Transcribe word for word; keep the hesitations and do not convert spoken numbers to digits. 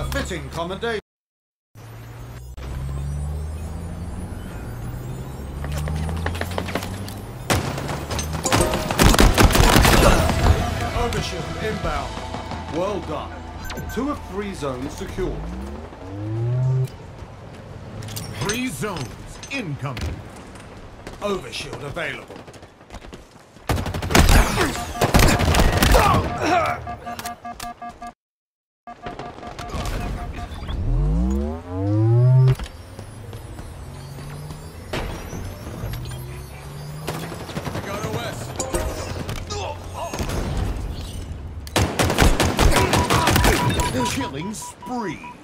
fitting commendation. Overshield inbound. Well done. Two of three zones secured. Three zones incoming. Overshield available. Killing spree.